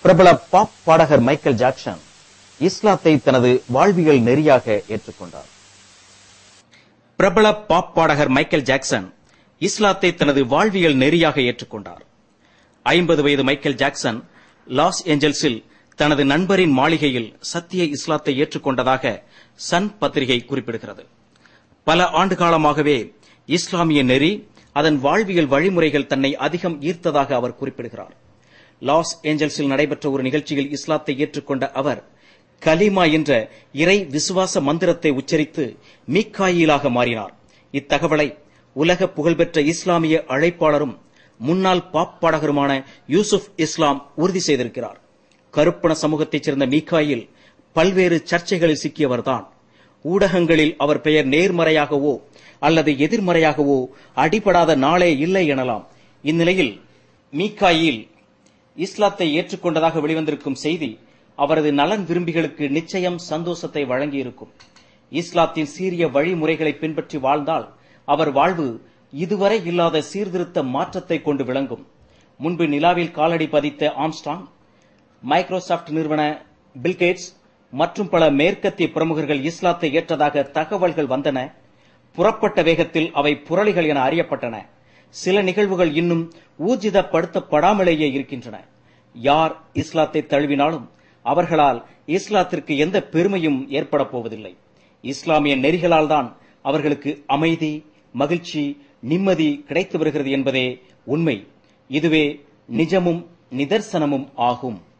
பிரபல பாப் பாடகர் Michael Jackson இஸ்லாத்தை தனது வாழ்வியல் நெறியாக ஏற்றுக்கொண்டார். பிரபல பாப் பாடகர் மைக்கேல் ஜாக்சன் இஸ்லாத்தை தனது வாழ்வியல் நெறியாக ஏற்றுக்கொண்டார். 50 வயது மைக்கேல் ஜாக்சன் லாஸ் ஏஞ்சல்ஸில் தனது நண்பரின் மாளிகையில் சத்திய இஸ்லாத்தை ஏற்றுக்கொண்டதாக சன் பத்திரிகை குறிப்பிடுகிறது. பல ஆண்டுகாலமாகவே இஸ்லாமிய நெறி, அதன் வாழ்வியல் வழிமுறைகள் தன்னை அதிகம் ஈர்த்ததாக அவர் குறிப்பிடுகிறார். லாஸ் ஏஞ்சல்ஸில் நடைபெற்ற ஒரு நிகழ்ச்சியில் இஸ்லாத்தை ஏற்றுக்கொண்ட அவர் கலிமா என்ற இறை விசுவாச மந்திரத்தை உச்சரித்து மீக்காயிலாக மாறினார். இத்தகவலை உலக புகழ்பெற்ற இஸ்லாமிய அழைப்பாளரும் முன்னாள் பாப் பாடகருமான யூசுப் இஸ்லாம் உறுதி செய்திருக்கிறார். கருப்பண சமூகத்தைச் சேர்ந்த மீக்காயில் பல்வேறு சர்ச்சைகளில் சிக்கியவர்தான். ஊடகங்களில் அவர் பெயர் நேர்மறையாகவோ அல்லது எதிர்மறையாகவோ அடிபடாத நாளே இல்லை எனலாம். இந்நிலையில் மீக்காயில் இஸ்லாத்தை ஏற்றுக்கொண்டதாக வெளிவந்திருக்கும் செய்தி அவரது நலன் விரும்பிகளுக்கு நிச்சயம் சந்தோஷத்தை வழங்கியிருக்கும். இஸ்லாத்தின் சீரிய வழிமுறைகளை பின்பற்றி வாழ்ந்தால் அவர் வாழ்வு இதுவரை இல்லாத சீர்திருத்த மாற்றத்தை கொண்டு விளங்கும். முன்பு நிலாவில் காலடி பதித்த ஆம்ஸ்ட்ராங், மைக்ரோசாப்ட் நிறுவன பில்கேட்ஸ் மற்றும் பல மேற்கத்திய பிரமுகர்கள் இஸ்லாத்தை ஏற்றதாக தகவல்கள் வந்தன. புறப்பட்ட வேகத்தில் அவை புரளிகள் என அறியப்பட்டன. சில நிகழ்வுகள் இன்னும் ஊர்ஜிதப்படுத்தப்படாமலேயே இருக்கின்றன. யார் இஸ்லாத்தை தழுவினாலும் அவர்களால் இஸ்லாத்திற்கு எந்த பெருமையும் ஏற்பட போவதில்லை. இஸ்லாமிய நெறிகளால் தான் அவர்களுக்கு அமைதி, மகிழ்ச்சி, நிம்மதி கிடைத்து வருகிறது என்பதே உண்மை. இதுவே நிஜமும் நிதர்சனமும் ஆகும்.